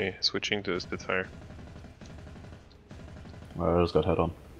Okay, switching to the Spitfire. I just got head on.